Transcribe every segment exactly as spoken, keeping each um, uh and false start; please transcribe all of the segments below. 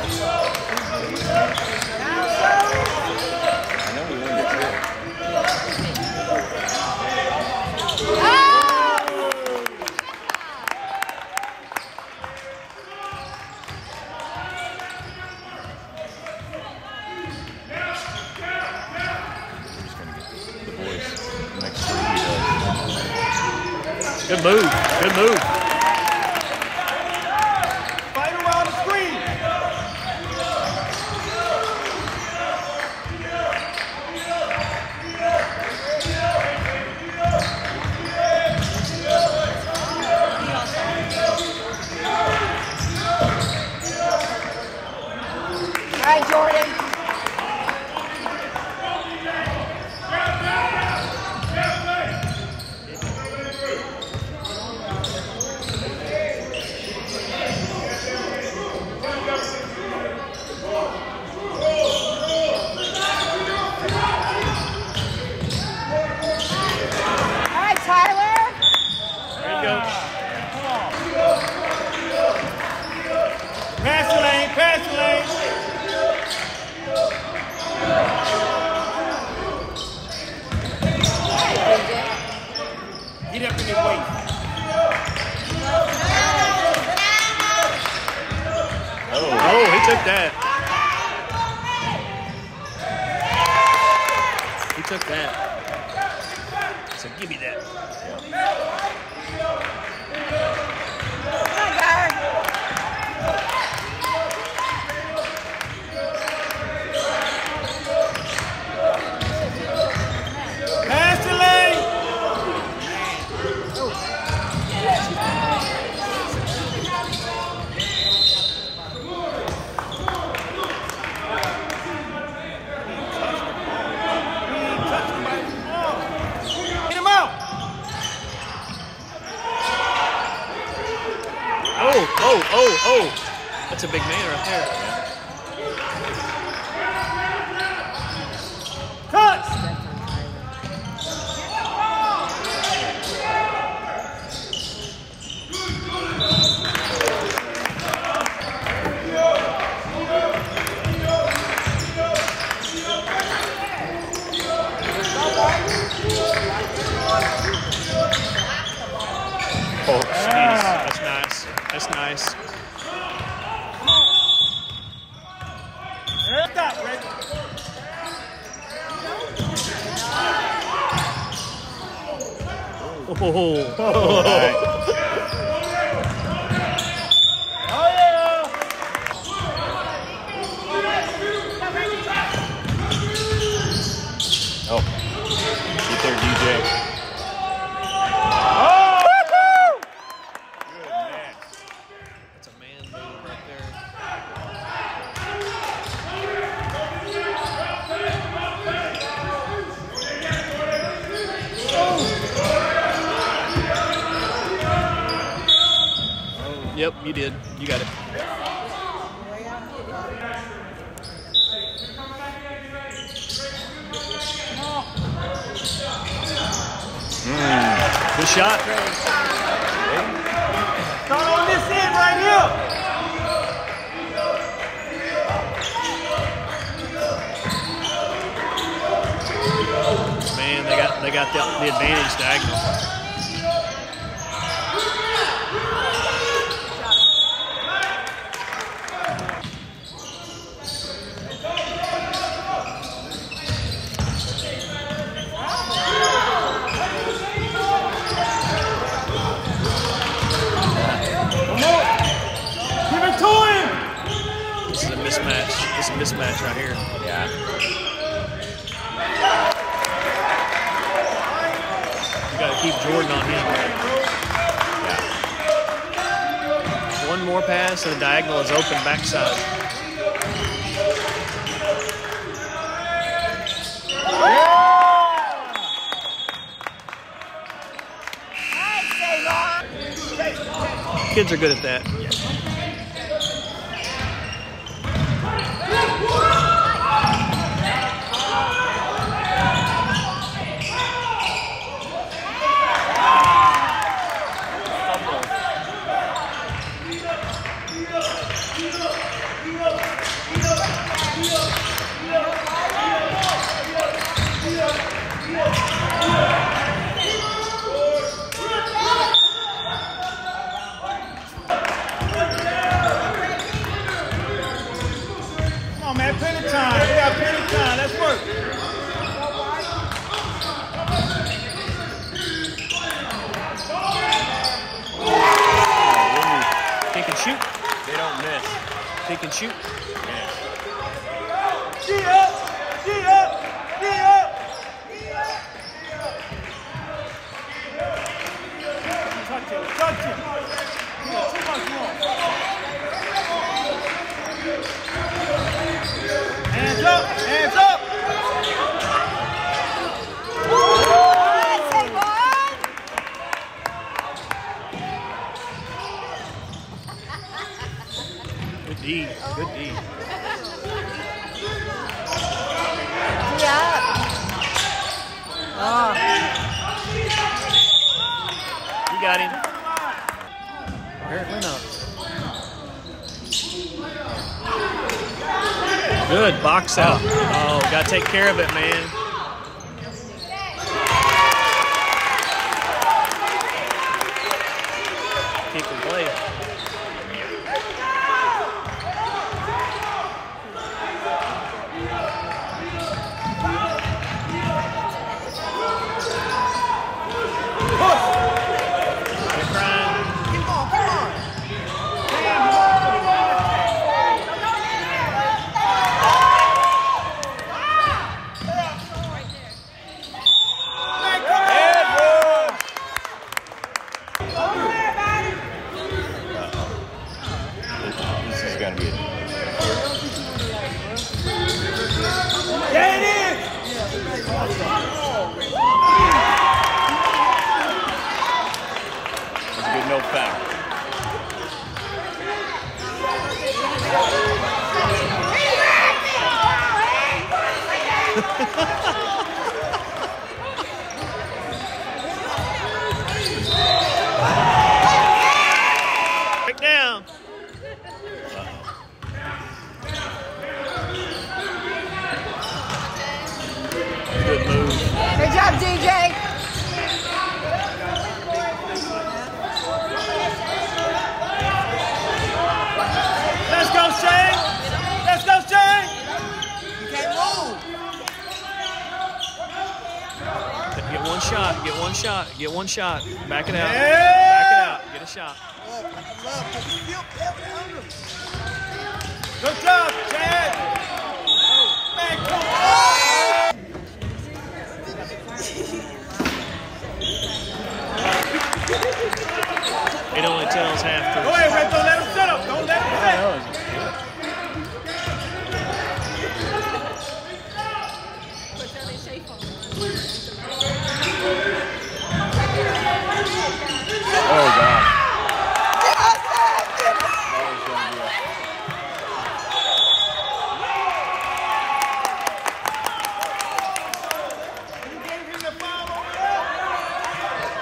know we won it too. Good move. Good move. Fight around the screen. All right, Jordan. Get up in his way. Oh, oh, he took that. He took that. So give me that. Pass the lane. Oh, oh, oh, oh. That's a big man right there. Touch! Oh, jeez. That's nice. That's nice. Stop, Rick. Oh, oh, oh. Oh, yeah. Oh, get there, D J. That's a man move right there. Yep, you did. You got it. Mm. Good shot. Start on this end right here. Man, they got they got the, the advantage diagonal. Give it to him. This is a mismatch. This is a mismatch right here. Yeah. You got to keep Jordan on him. Yeah. One more pass and the diagonal is open backside. Kids are good at that. shoot. They don't miss. Pick and shoot. Yeah. G up! G up! G up! Touch it! Touch it! Yeah, too much more. Hands up! Hands up! Good D. Good D. Yeah. Oh. You got him. Apparently not. Good. Box out. Oh, got to take care of it, man. Kick and play. This is gonna be it. There it is! It's a good no foul. Break down. Good move. Good job, D J. Let's go, Shane! Let's go, Shane! You can't move! Get one shot. Get one shot. Get one shot. Back it out. Yeah! Back it out. Get a shot. Good job, Chad! Man, come on! It only tells half Go the. ahead, Red. Don't let him sit up. Don't let him sit. No, it's good. Oh God. That was gonna be a- You gave him the foul over there.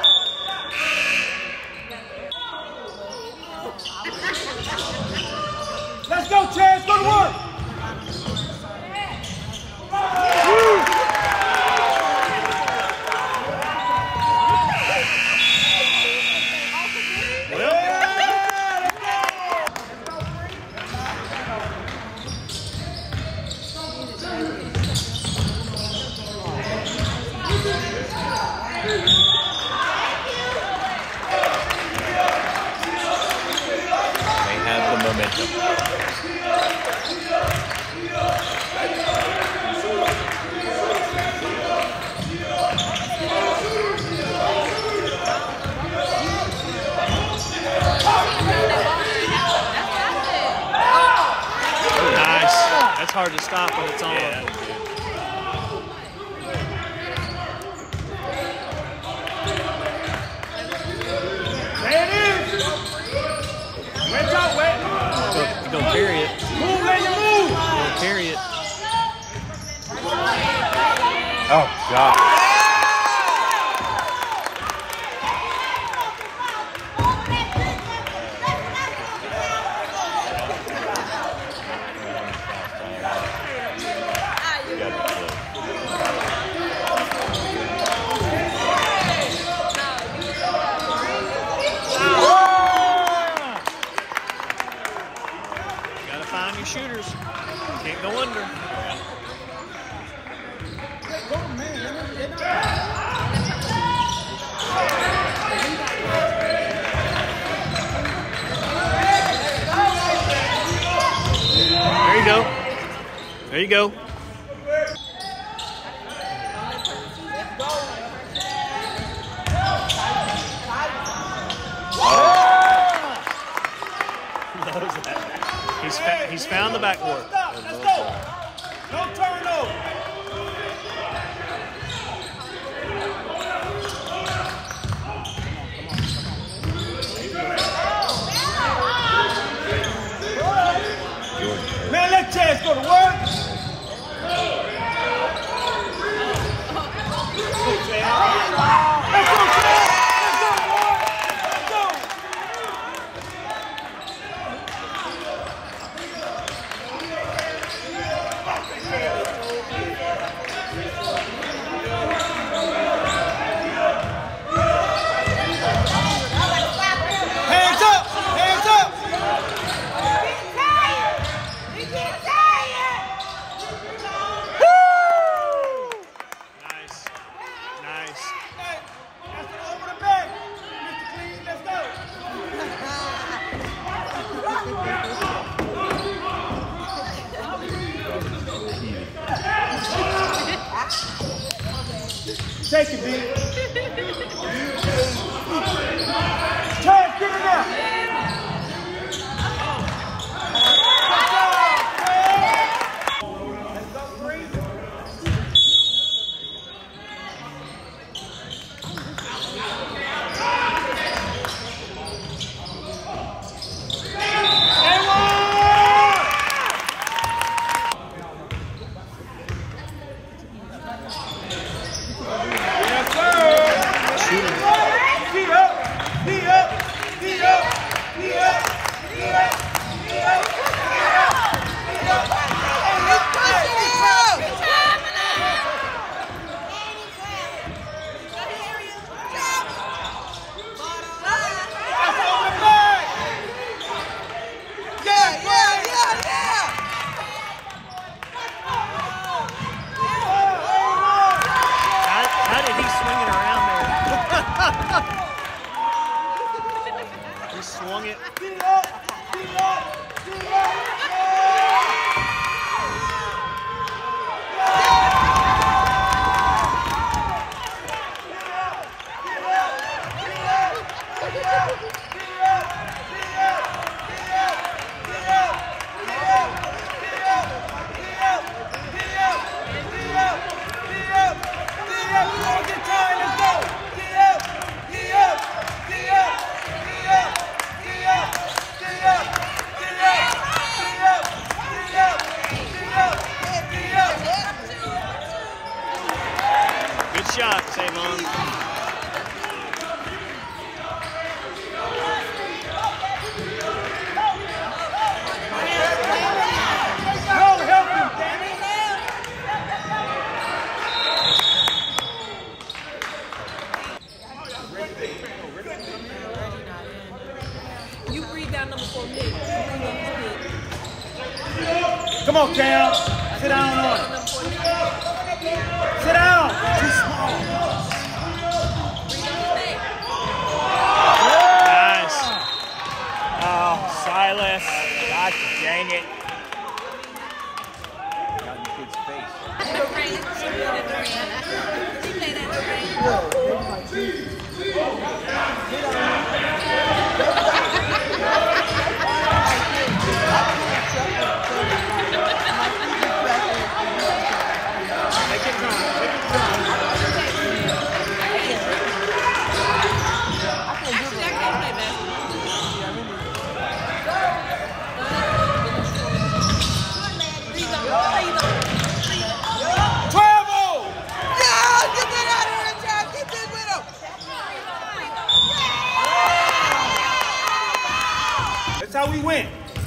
Let's go, Chance. Go to work. They have the momentum. Nice. That's hard to stop when it's on. Yeah, dude. There it is. Wait out, wait. You're going to carry it. Move, man, you move. You're going to carry it. Oh God. You got the flip. Got to find your shooters. Can't go under. There you go. He's, fa he's found the backboard. Let's go. No turnover. Man, let Chance go to work. Let's go, Chance. Let's go, Chance. Let's go, boy. Let's go. Hands up! Hands up! Nice. Nice. Hey, that's it over the back. Mister Clean, let's go. Take it, D. Chance, get it now. Let's go, three. And one! Yes, sir. Knee up, knee up, knee up, knee up, knee up, knee up, knee up, knee up. That's over the back. Yeah, yeah, yeah, yeah. How, how did he swing it around there? He swung it. Knee up, knee up, knee up. Good shot, Savon. No, help him, damn it. You breathe down number four pick. You breathe on his pick. Come on, Cam. Sit down on it. Number four pick. Sit down. Too small. Breathe on his neck. Nice. Oh, Silas. Gosh dang it. Got in the kid's face. She played at the rain. She played at the rain. Actually, I can't play basketball. Breathe on, breathe on, breathe on. Travel. Yeah, get that out of here, Jack. Get this with him. That's how we win.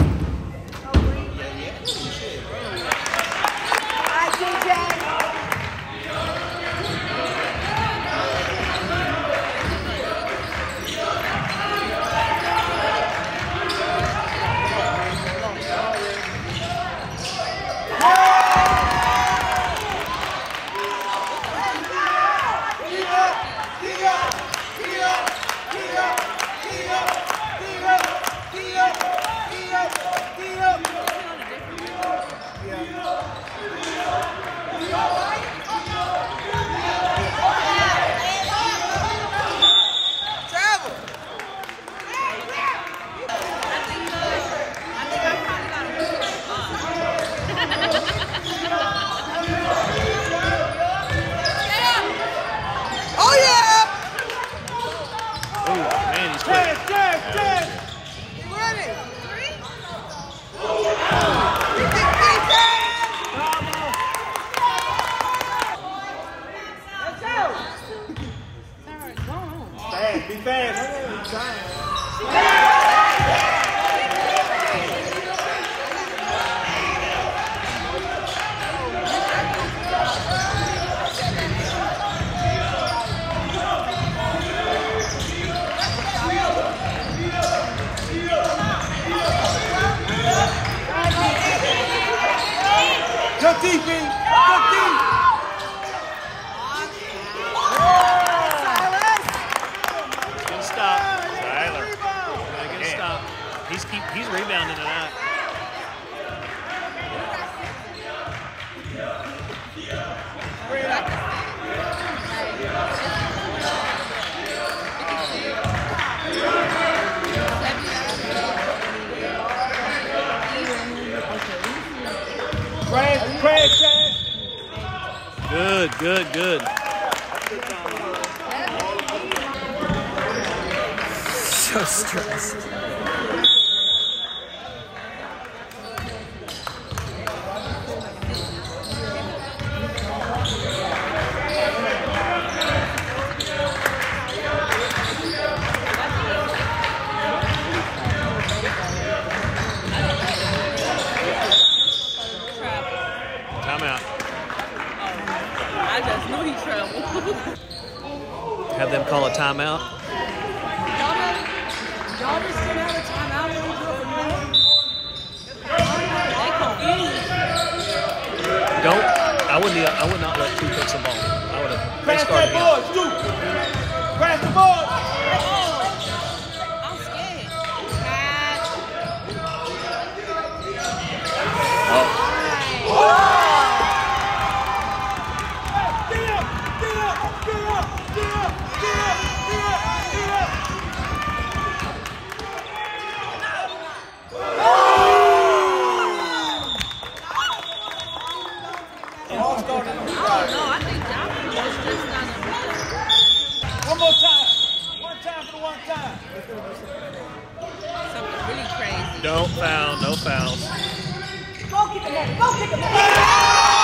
All right, D J. Get up, get up, get up, get up, get up, get up. Good D, B. Good D. Good stop. Tyler. Yeah, good Yeah. stop. He's keep he's rebounding tonight. Crash, crash, crash. Good, good, good. So stressed. Timeout. I just knew he traveled. Have them call a timeout. Y'all just didn't have a timeout when we do it from They confused. Don't. I wouldn't. I would not let two picks a ball. I would have Crash face guarded that him. board, Stu. Crash the board. I'm scared. God. Get up, get up, get up, get up, get up, get up, get up. All started on the I right. don't know. I think Johnson was just not enough. One more time. One time for the one time. Something really crazy. Don't foul. No fouls. Go kick him, go kick him.